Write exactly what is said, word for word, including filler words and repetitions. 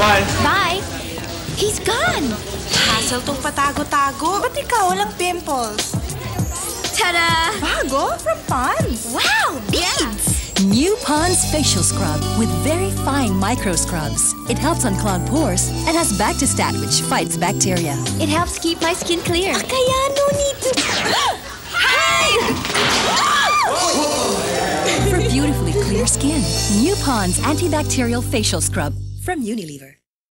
Bye! Bye! He's gone! Hassle tong patago-tago. Ba't ikaw walang pimples? Ta-da! Bago? From Pond's! Wow! Beads! New Pond's Facial Scrub with very fine micro scrubs. It helps unclog pores and has Bactistat, which fights bacteria. It helps keep my skin clear. Ah, kaya no need to... Hide! For beautifully clear skin, New Pond's Antibacterial Facial Scrub from Unilever.